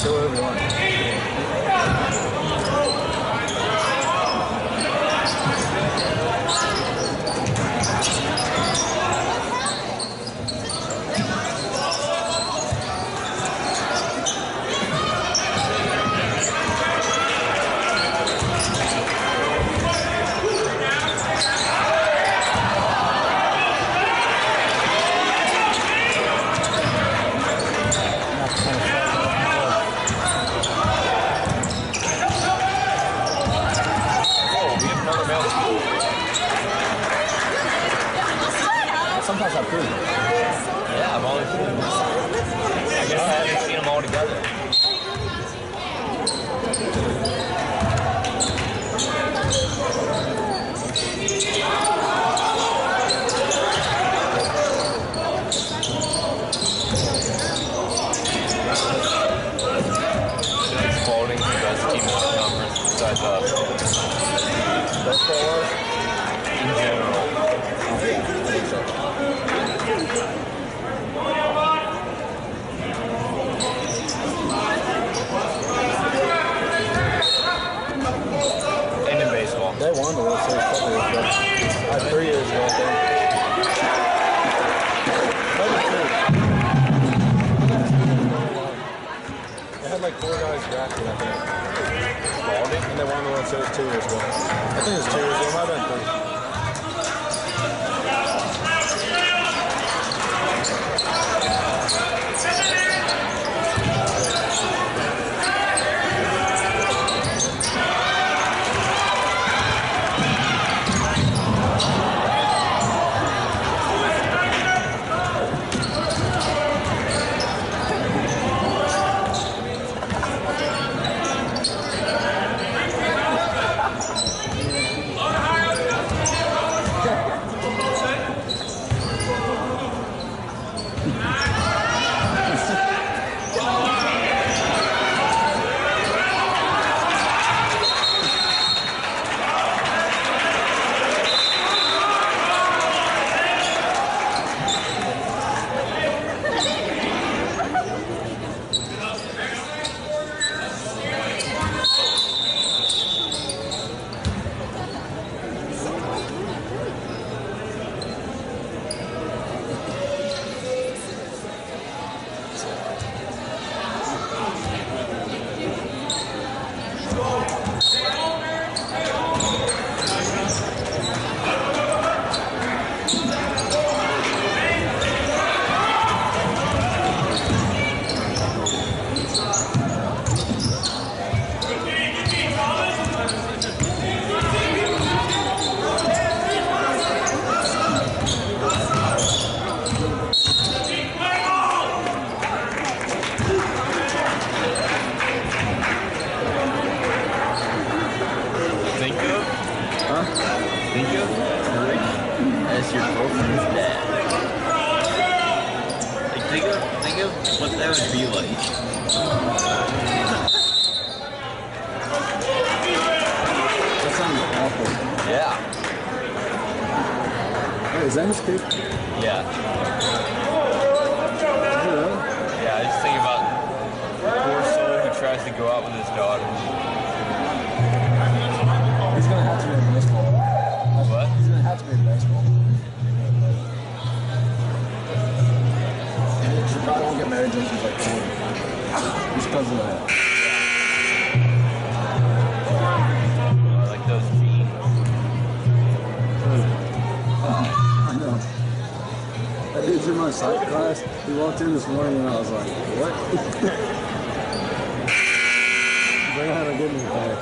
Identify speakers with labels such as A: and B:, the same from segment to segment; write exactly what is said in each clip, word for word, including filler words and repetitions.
A: Say whatever you want.
B: Sometimes I prove it.
C: Yeah, I've only seen them. I guess I haven't seen them all together. Spalding's the best team in the conference besides us.
A: Best players?
C: In general. And in baseball.
A: They won the World Series a couple years ago. Uh, three years ago, I think. Maybe two. They had like four guys drafted, I think.
C: Spalding?
A: And they won the World Series two years ago. I think it was two years ago. It might have been three.
C: Think of Rick as your girlfriend's dad. Like, think of, think of what that would be like.
A: That sounds awful.
C: Yeah.
A: Hey, is that his kid?
C: Yeah.
A: Yeah.
C: Yeah, I just think about the poor soul who tries to go out with his daughter.
A: He's gonna have to be in baseball.
C: What?
A: He's gonna have to be in baseball. She probably won't get married until she's like forty. Just because of that.
C: I like those jeans.
A: I know. That dude's in my psych class. He walked in this morning and I was like, what? They're gonna have a good one back.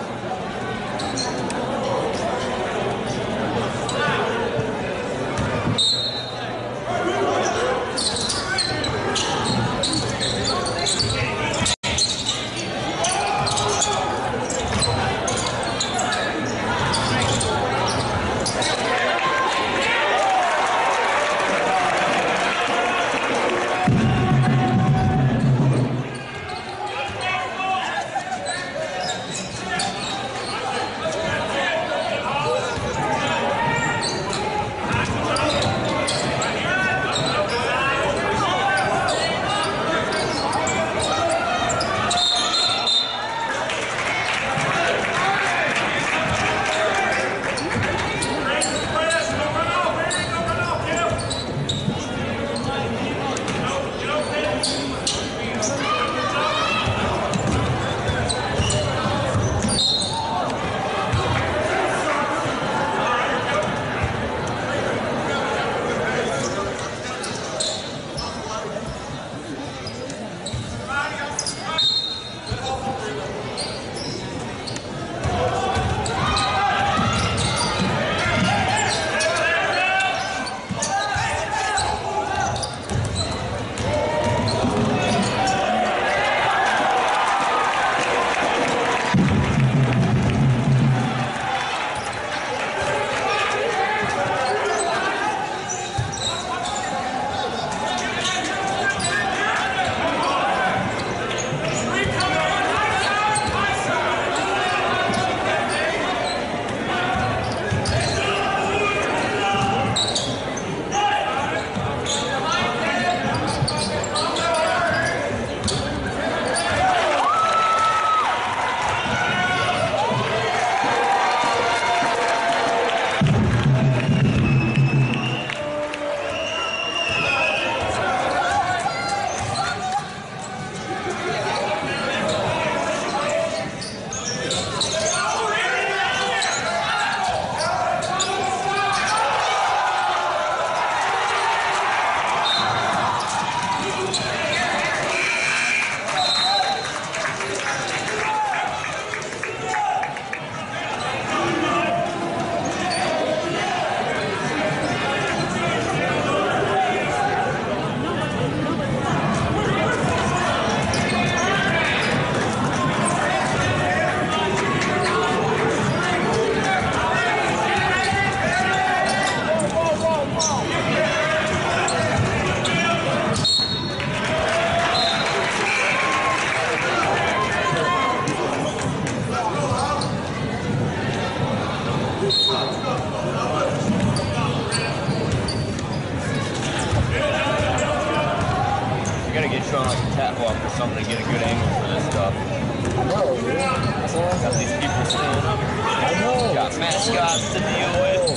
C: I'm gonna get a good angle for this stuff.
A: I know, dude. That's awesome.
C: Got these people still.
A: I know.
C: Got mascots to deal with.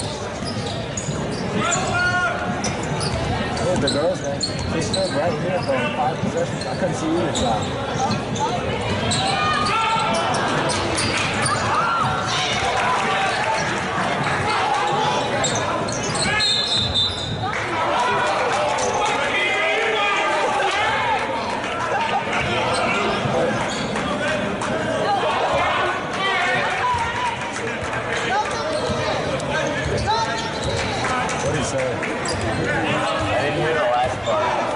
A: Look, the girls, man. They stood right here for five possessions. I couldn't see either shot. What did he say?
C: I didn't hear the last part.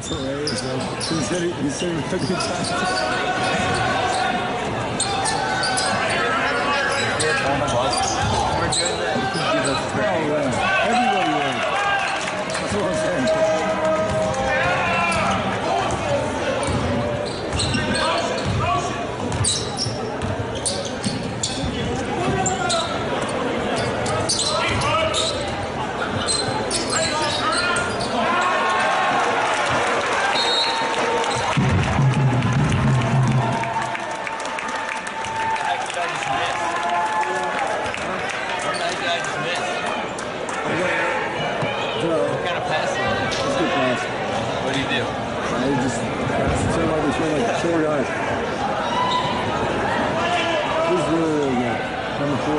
A: That's hilarious, man. He said he, he said he took his time.
C: One of us. We're doing that.
A: Oh, yeah. Everybody is. That's what I'm saying.
C: What do you do?
A: I just seem like this like four yards. This is really, really good. Number four.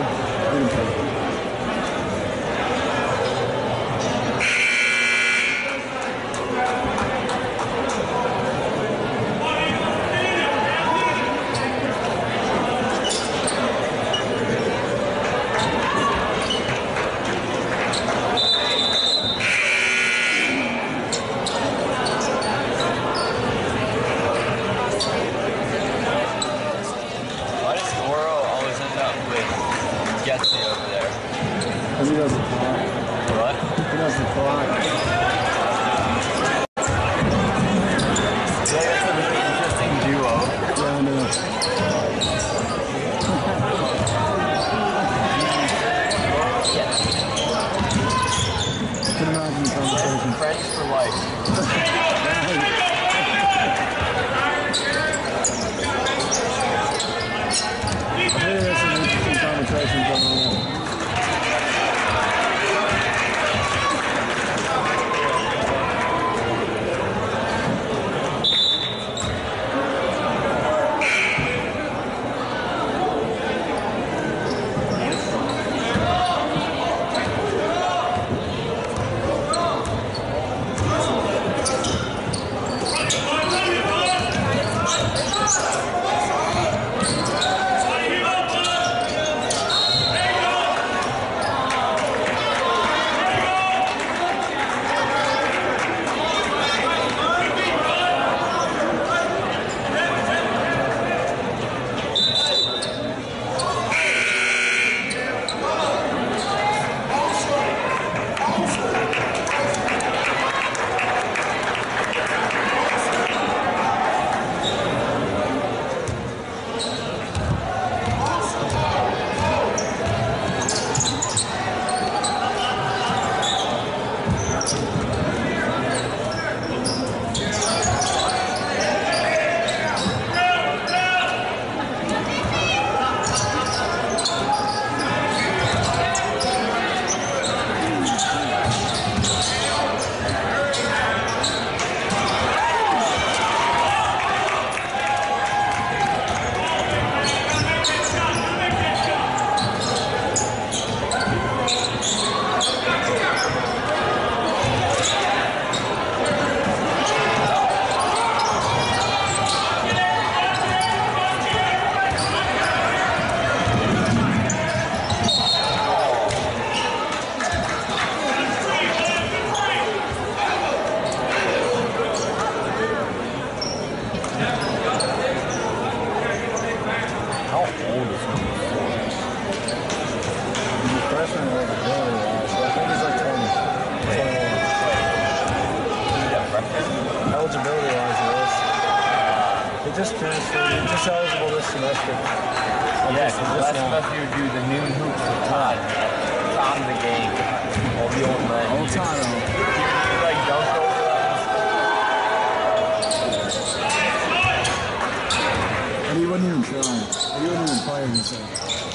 A: Because he doesn't fly.
C: What?
A: He doesn't fly.
C: Yeah, that's an interesting duo.
A: Yeah, I know. I can imagine the conversation.
C: Friends for life.
A: I think there's some interesting conversation going on. Just transferred. You're just eligible this semester.
C: Yeah, because last semester you do the noon hoops with Todd. Todd the game. All the old men.
A: All time.
C: You, you like dunk over that.
A: And he wasn't even trying. He wasn't even playing himself.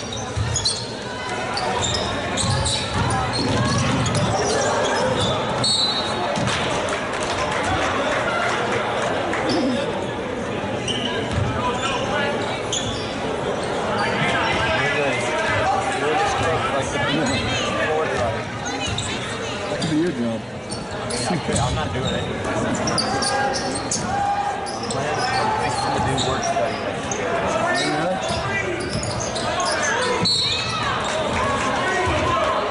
A: Your job.
C: Okay, I'm not doing it. I'm going to do work study next year.
A: Yeah.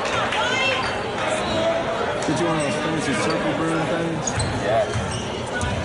A: Did you want those fancy circle burn things?
C: Yeah.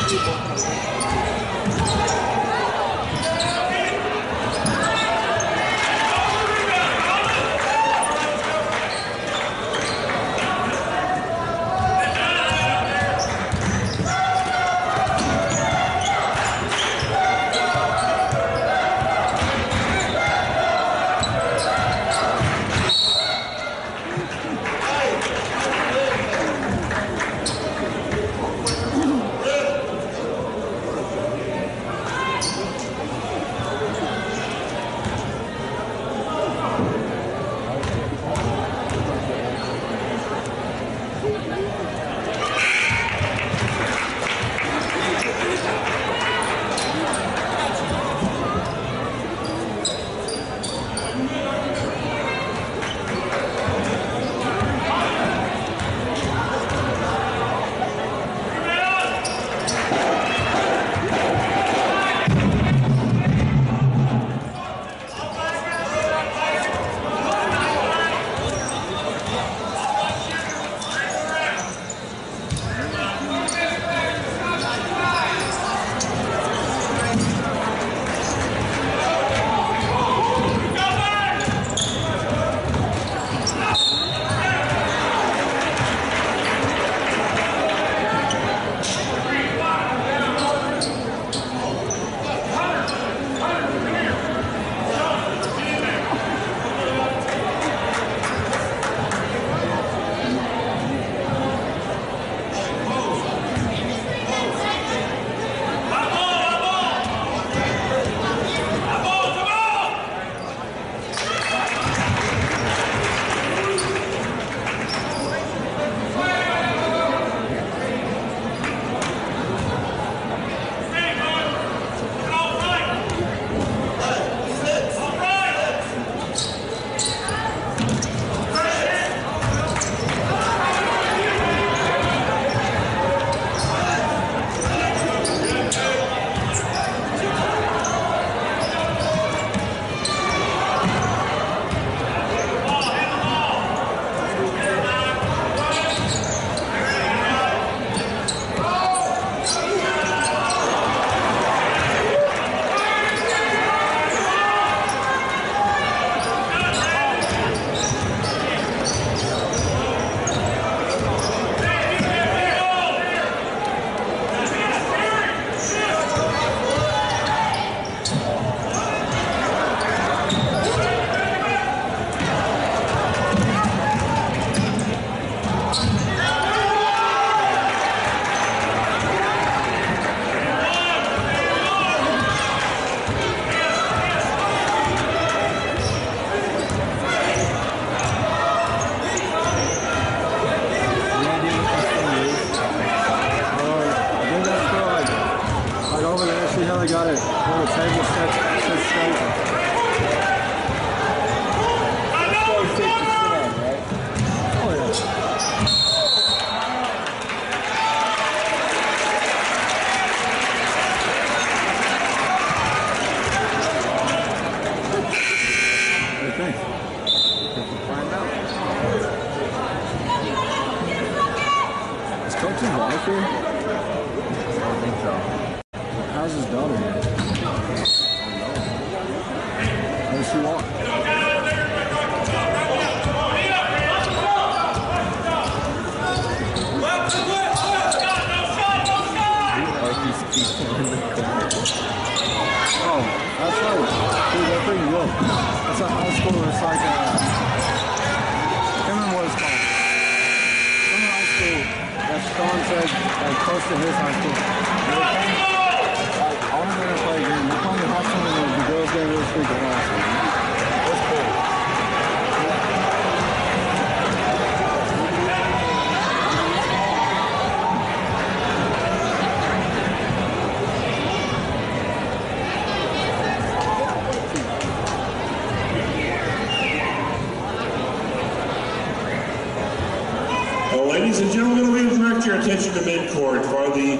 B: Ladies and gentlemen, we direct your attention to midcourt for the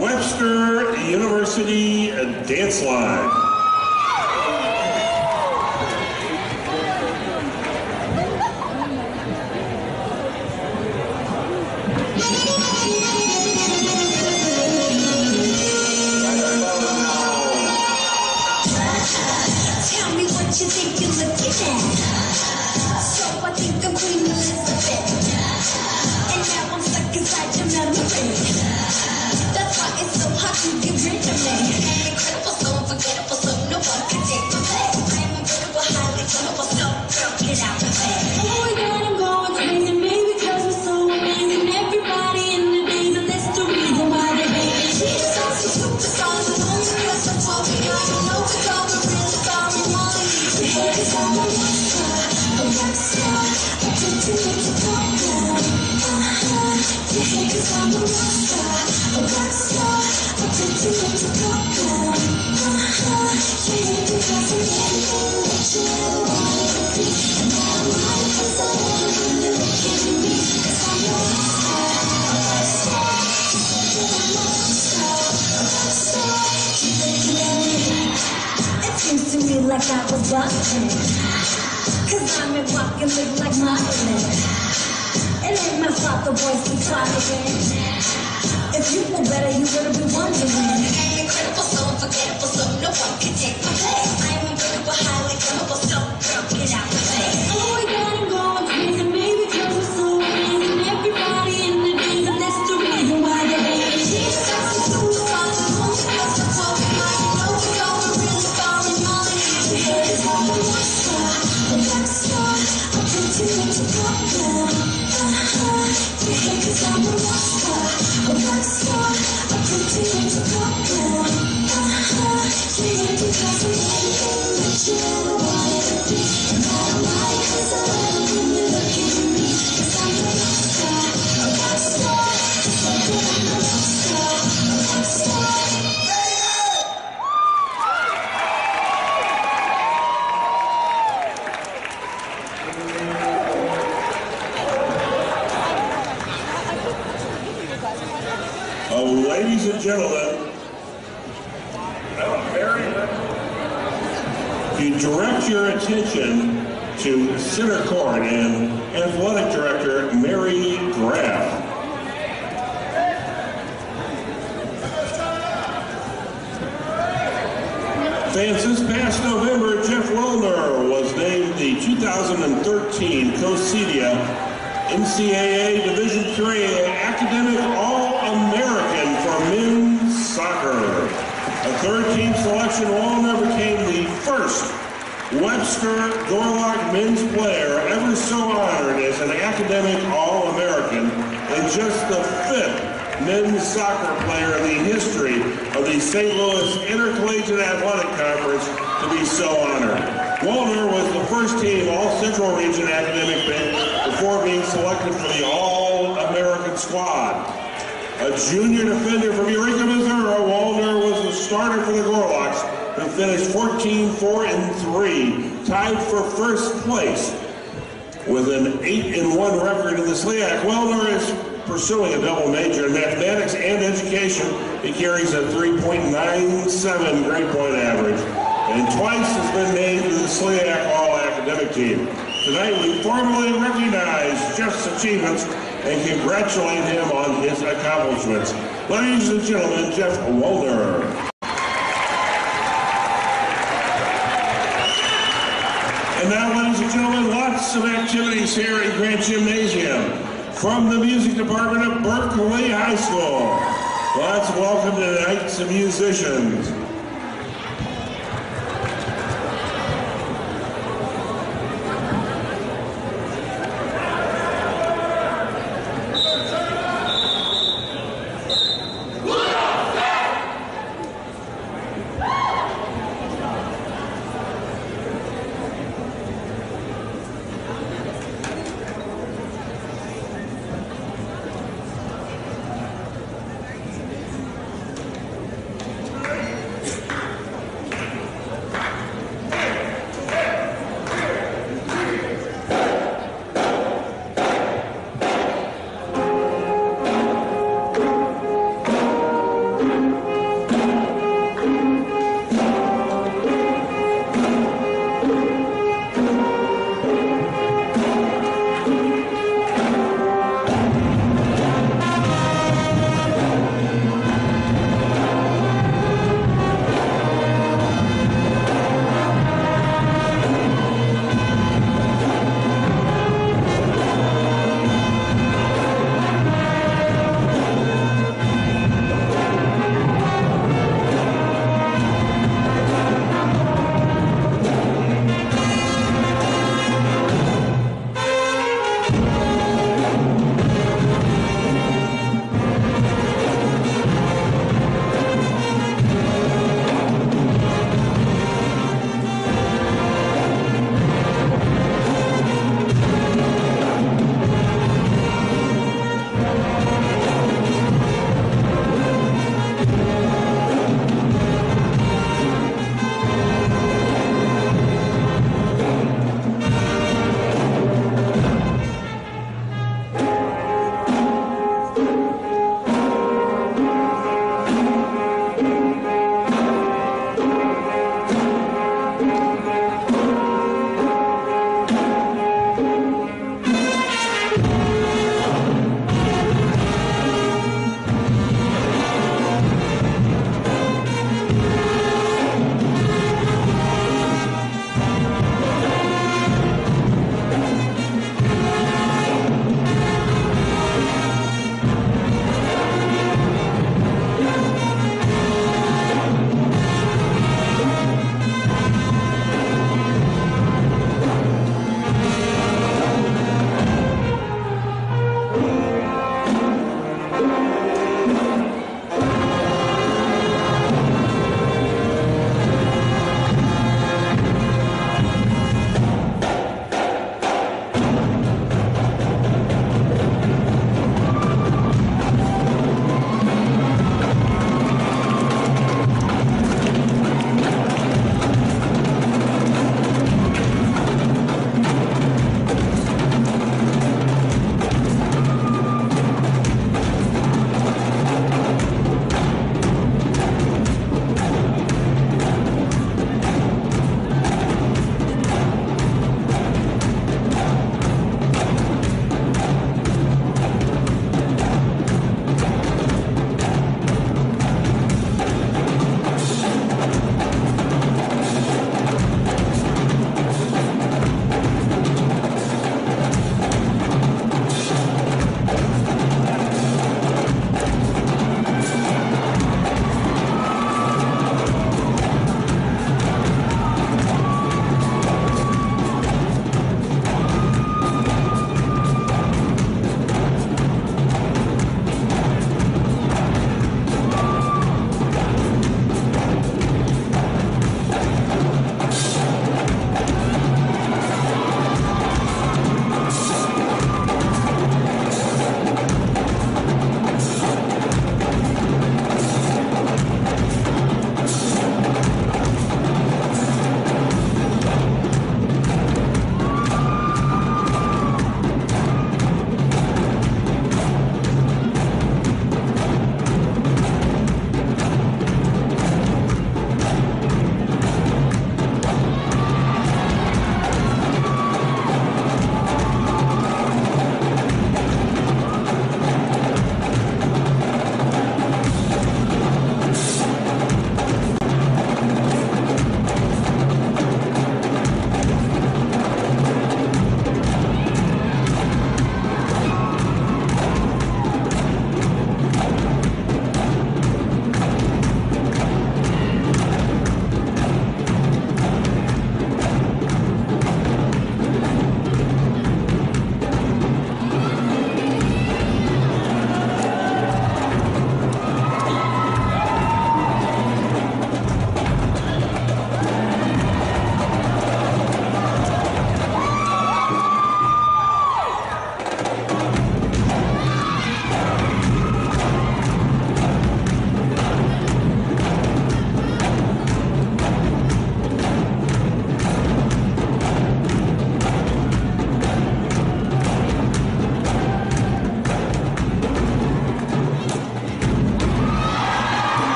B: Webster University Dance Line.
D: get rid of me. Incredible, so unforgettable, so no one can take my place. I'm unbreakable, highly flammable, so girl, get out the way. Oh my God, I'm going crazy, maybe because we're so amazing. Everybody in the days, and that's the reason why they hate me. Jesus, I'm so superstars, and only because I'm talking, I don't know we call the real star, we want to need to hate, 'cause I'm a rockstar, a rockstar, addicted to problem. Uh-huh, you hate 'cause I'm a rockstar, a rockstar, addicted to problem. Uh-huh, you hate because I'm anything that you ever wanted to be. And I don't mind 'cause I love when you look at me, 'cause I'm a rockstar, a rockstar, just like that I'm a rockstar, a rockstar, keep looking at me. It seems to me like I was busting, 'cause I'm a rock and live like Martin. It ain't my fault the boys keep talking. If you were better, you would've been wondering. I'm incredible, so unforgettable, so no one can take my place. I'm unbreakable, highly flammable, so girl, get out the way. Oh my God, I'm going crazy, maybe 'cause we're so amazing. Everybody in the days, and that's the reason why they hate me. Jesus, I'm so superstars, and only because I'm talking, I don't know we call the real star, and all I need to hear is I'm a rockstar, a rockstar, addicted to problem. Uh-huh, you hate 'cause I'm a rockstar, a rockstar, addicted to problem. Uh-huh, you hate because I'm anything that you ever wanted to be. And I don't mind 'cause I love when you look at me, 'cause I'm a rockstar, a rockstar, just like that I'm a rockstar, a rockstar.
B: Uh, ladies and gentlemen, if you direct your attention to center court and athletic director Mary Graff. Fans, this past November, Jeff Wellner was named the two thousand thirteen Cosedia N C double A Division three Academic All-American for men's soccer. A third-team selection, Wallner became the first Webster Dorlock men's player ever so honored as an Academic All-American and just the fifth men's soccer player in the history of the Saint Louis Intercollegiate Athletic Conference to be so honored. Wallner was the first team All-Central Region academic pick before being selected for the All-American squad. A junior defender from Eureka, Missouri, Wallner was the starter for the Gorlocks, who finished fourteen four and three, tied for first place with an eight and one record in the S L I A C. Wallner is pursuing a double major in mathematics and education. He carries a three point nine seven grade point average, and twice has been named to the S L I A C All-Academic Team. Tonight we formally recognize Jeff's achievements and congratulate him on his accomplishments. Ladies and gentlemen, Jeff Wallner. And now, ladies and gentlemen, lots of activities here at Grant Gymnasium. From the music department of Berkeley High School, let's welcome tonight's musicians.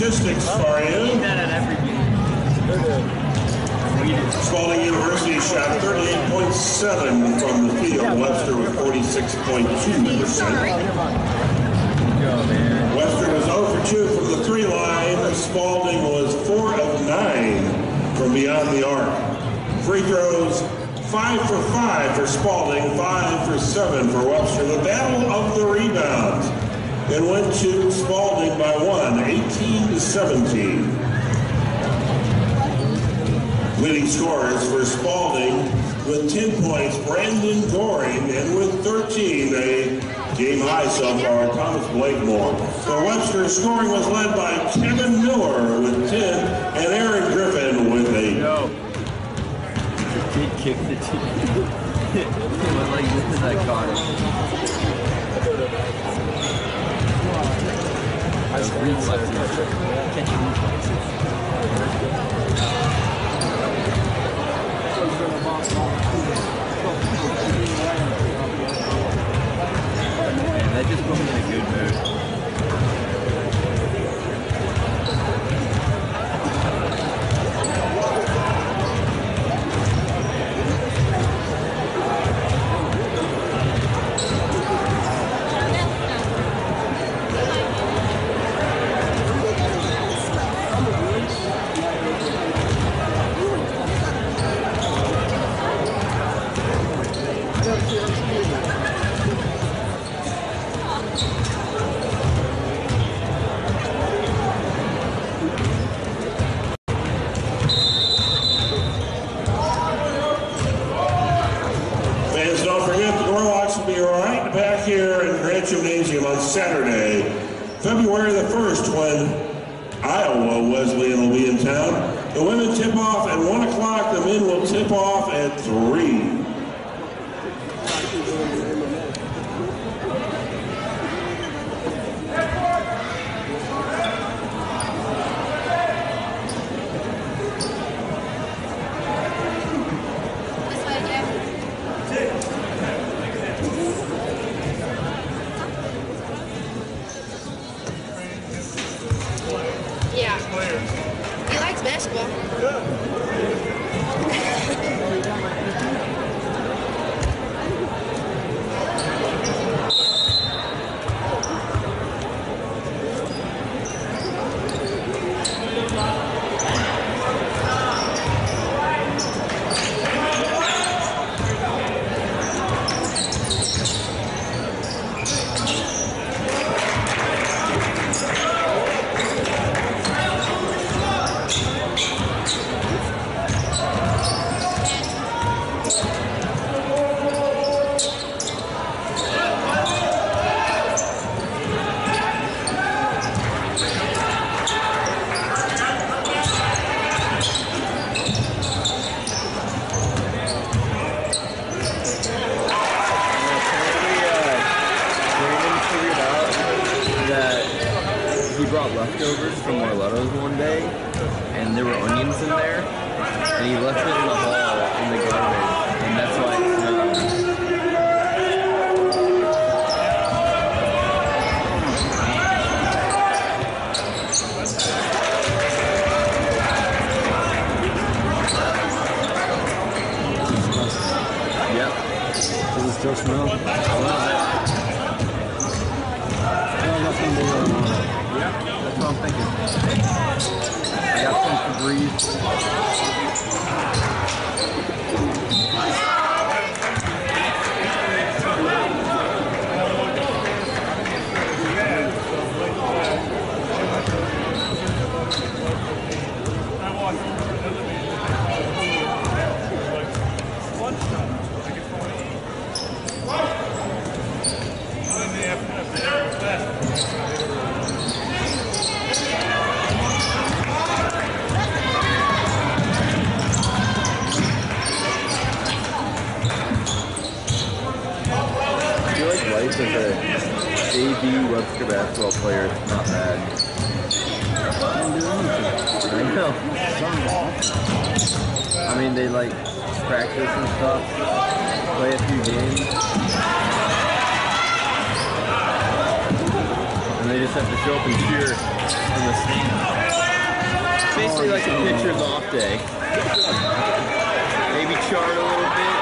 B: statistics for you.
C: That at every game.
B: Spalding University shot thirty-eight point seven from the field. Webster was forty-six point two percent. Webster was zero for two from the three line. Spalding was four of nine from beyond the arc. Free throws, five for five for Spalding, five for seven for Webster. The battle of the rebounds. It went to Spalding by one, eighteen to seventeen. Leading scorers for Spalding with ten points, Brandon Goring, and with thirteen, a game high so far, Thomas Blakemore. For Webster, scoring was led by Kevin Miller with ten, and Aaron Griffin with eight.
C: Yo. He kicked the team. It was like this is iconic. Those reflexes. Catching reflexes. Man, that just put me in a good mood.
B: Gymnasium on Saturday, February the first, when Iowa Wesleyan will be in town. The women tip off at one o'clock, the men will tip off at three.
C: Leftovers from Marletto's one day, and there were onions in there, and he left it in the hall in the garbage, and that's why it smelled. Yep.
A: Does it still smell?
C: I love it. That's what I'm thinking. I got some Febreze. Life as a A B Webster basketball player is not bad. I know. I mean, they like practice and stuff, play a few games, and they just have to show up and cheer from the stands. Usually like a pitcher's off day. Maybe chart a little bit.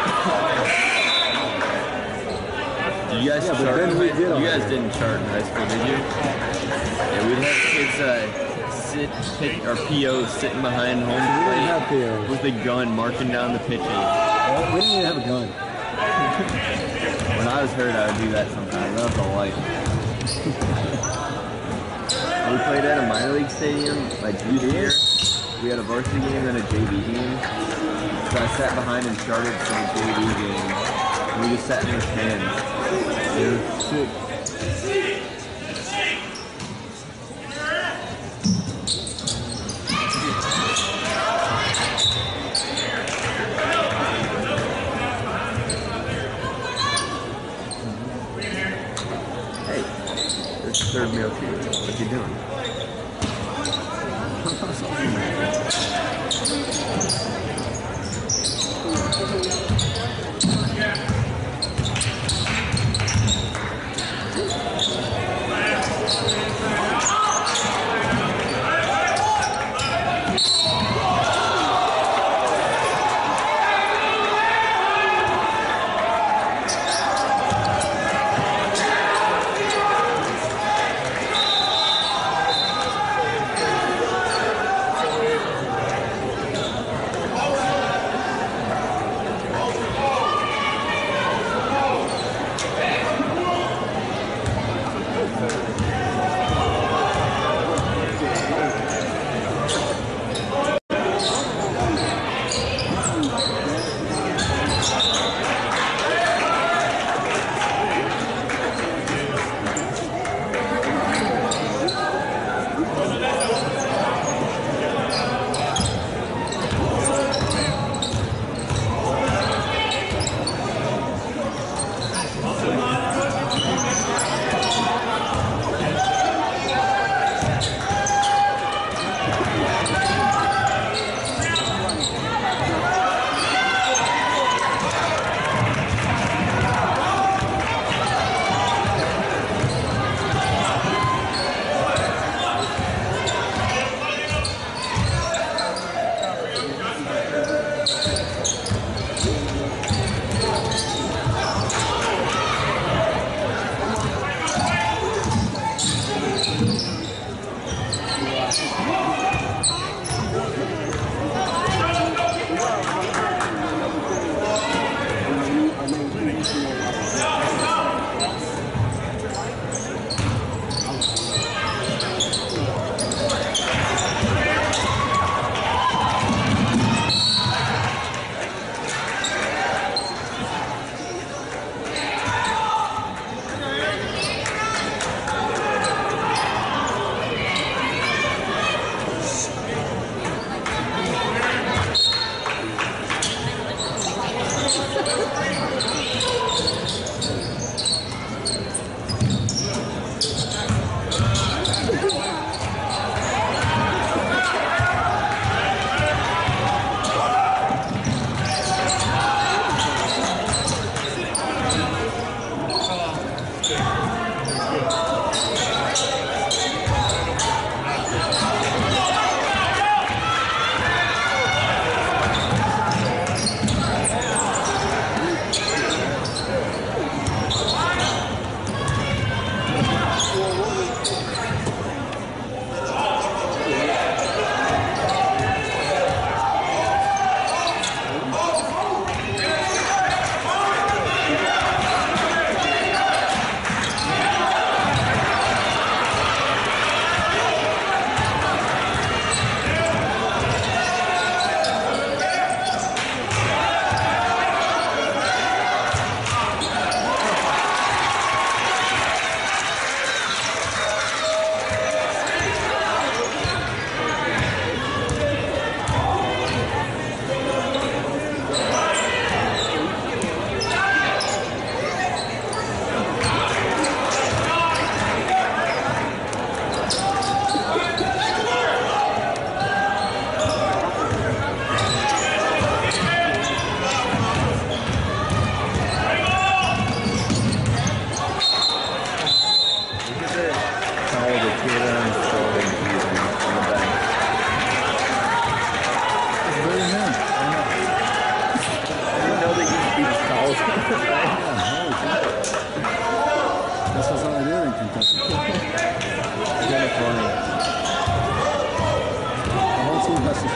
C: You guys
A: Yeah, but
C: chart
A: then
C: in
A: we
C: high-
A: did all
C: You guys
A: that.
C: didn't chart in high school, did you? Yeah, we'd have kids uh, sit, pit, or P Os sitting behind home
A: We didn't have
C: plate
A: P Os.
C: with the gun marking down the pitches.
A: We didn't even have a gun.
C: When I was hurt, I would do that sometimes. That was a life. We played at a minor league stadium, like youth year. We had a varsity game and a J V game. So I sat behind and charted some J V games. And we just sat in the stands. It was sick. Hey, there's the third meal for you. What you doing?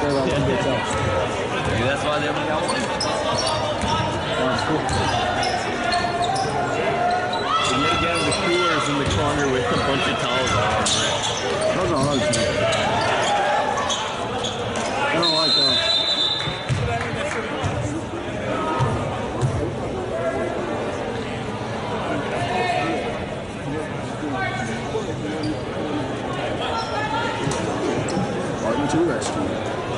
A: there like one gets out.
C: Maybe that's why they only got one.
A: That's cool.
C: We gotta get the coolers in the corner with a bunch of towels on.
A: Those are hard to make. I don't like those. Pardon to the rescue.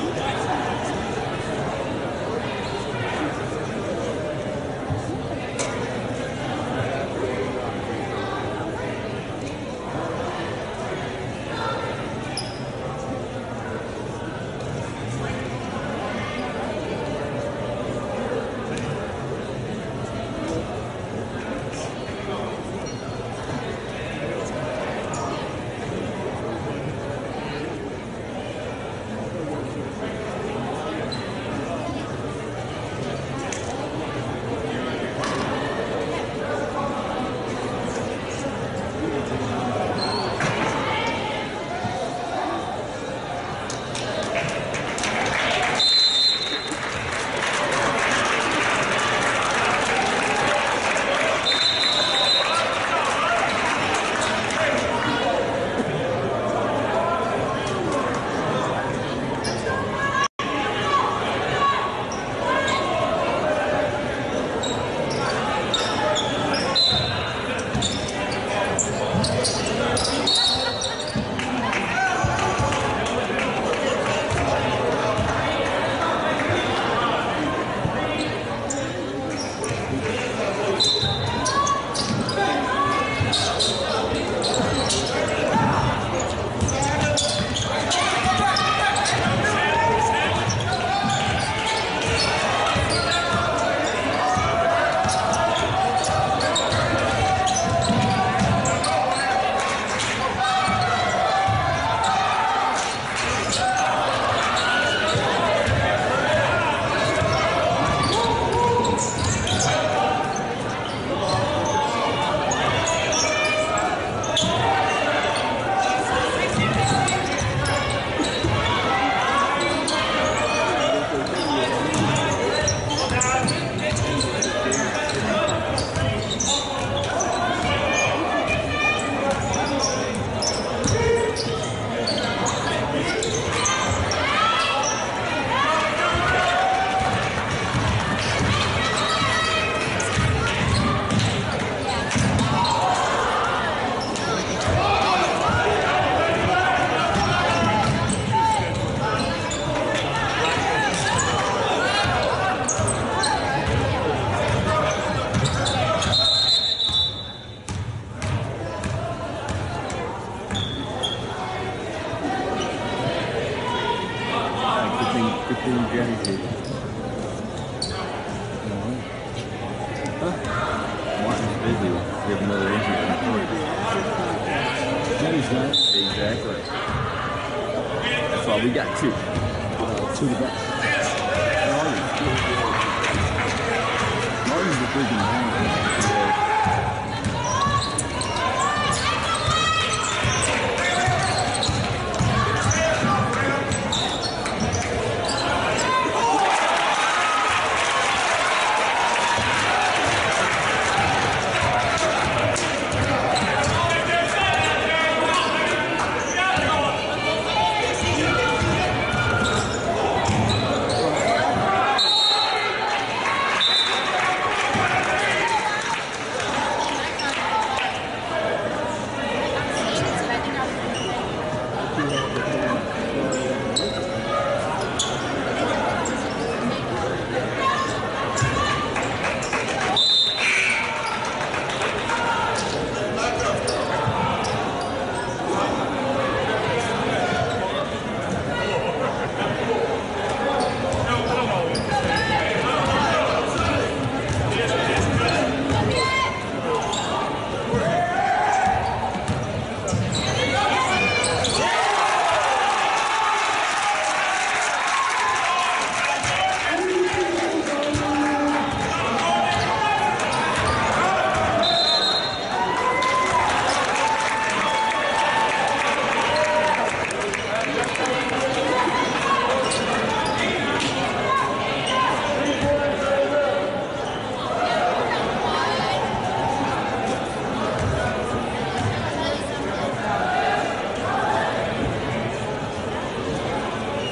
A: Martin's
C: busy. We have another injury report.
A: Jenny's not.
C: Exactly. That's why we got two.
A: Uh, two to back. Martin's the freaking man.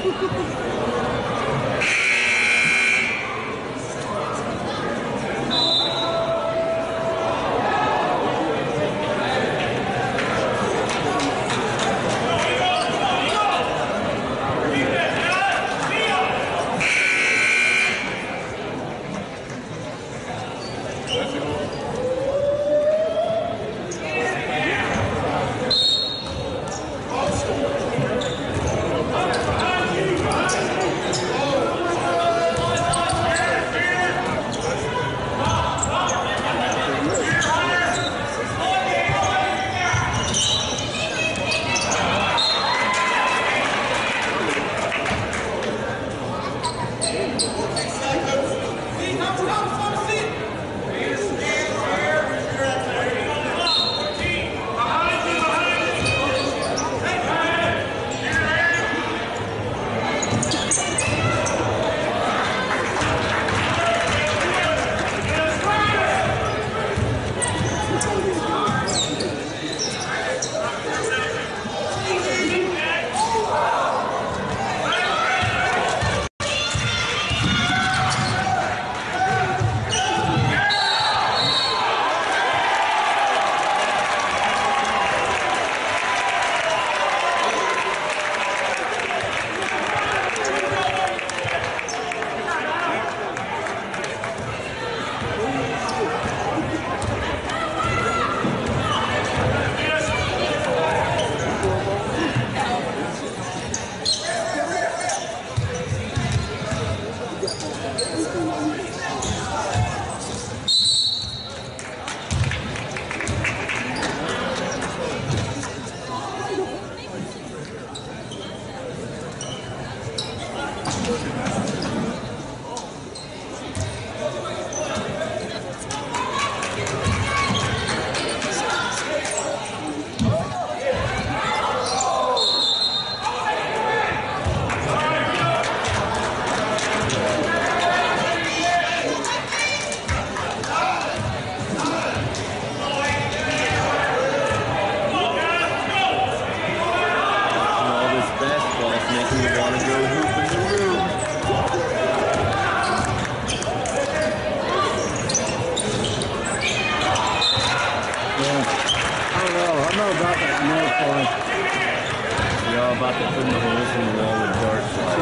C: About to put in the holes in the wall with darts.
A: That's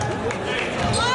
A: right.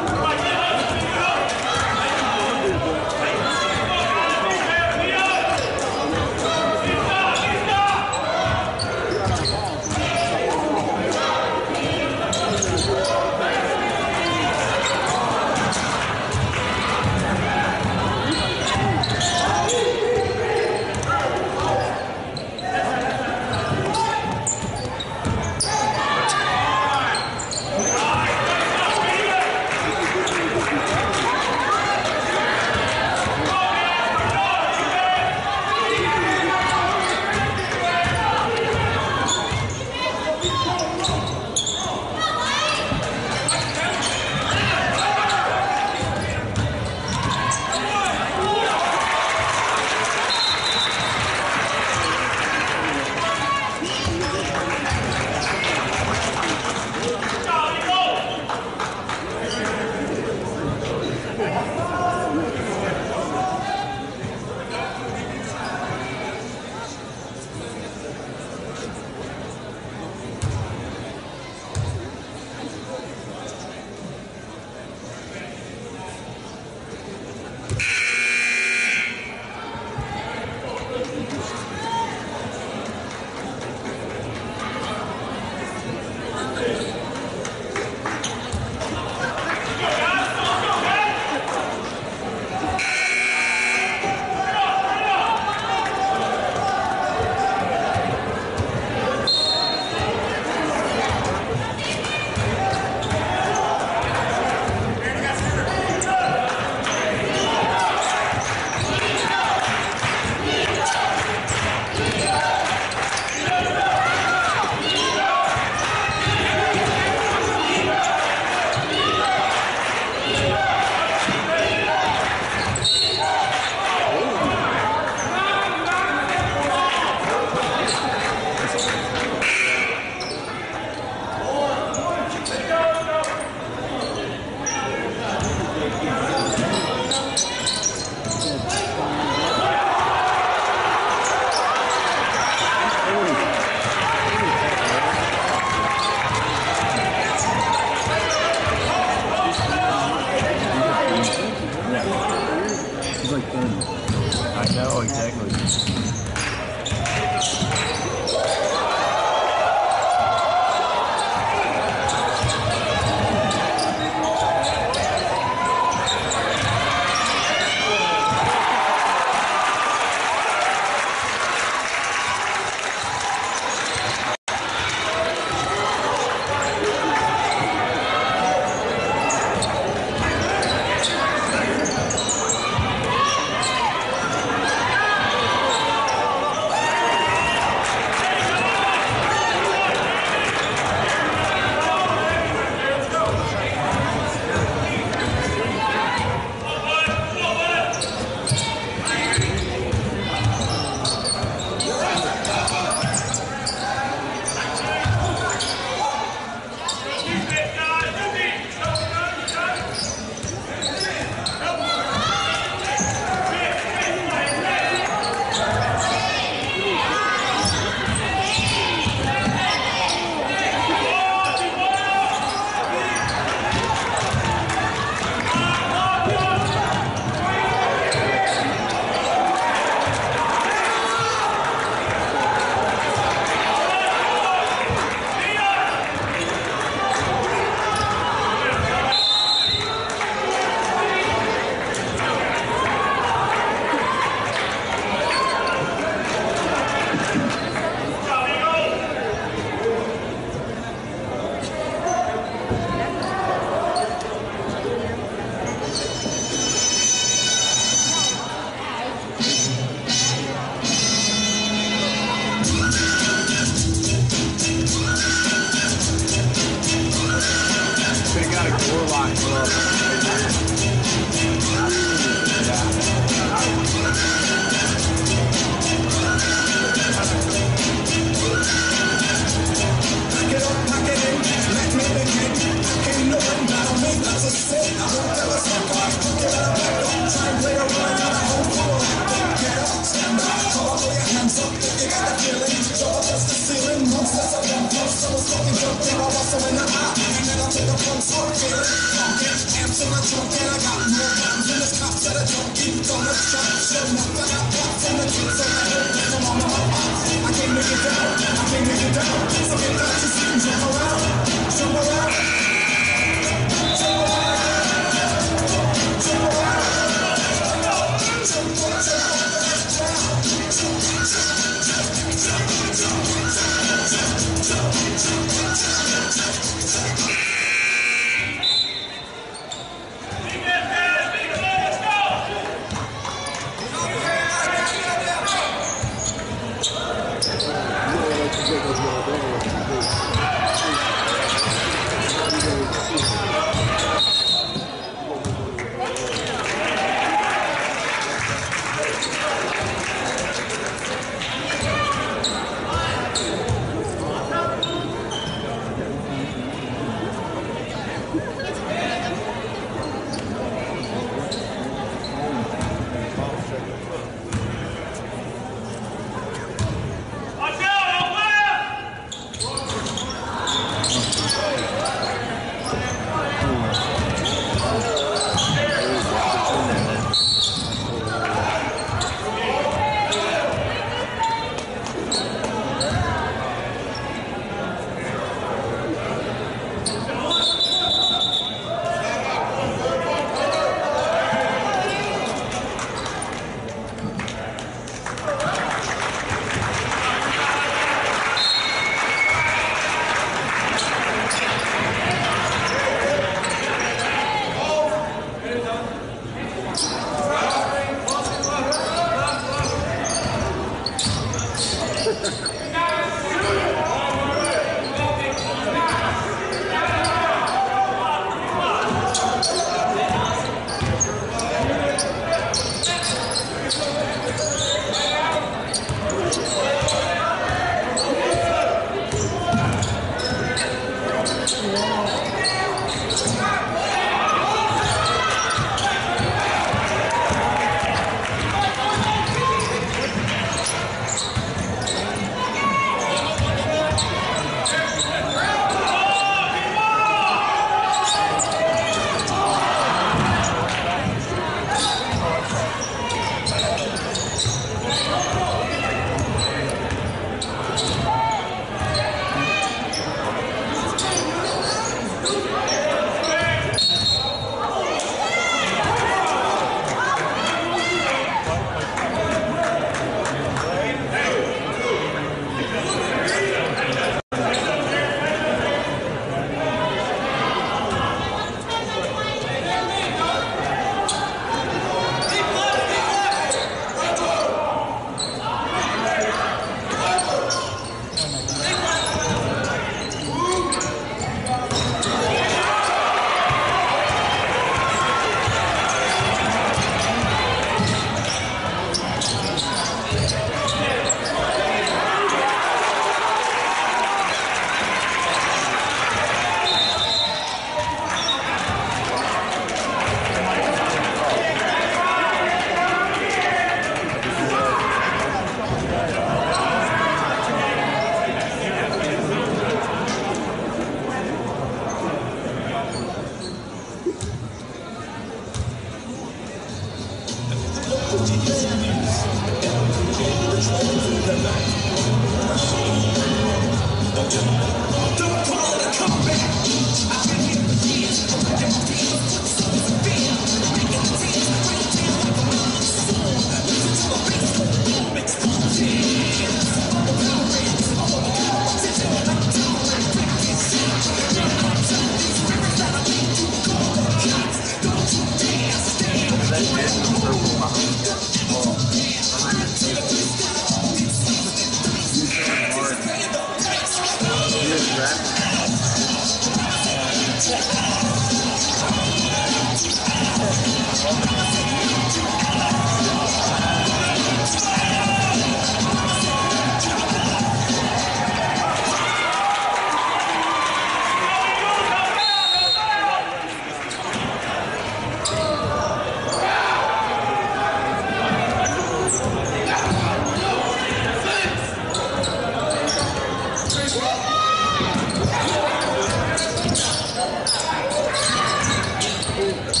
D: Thank you.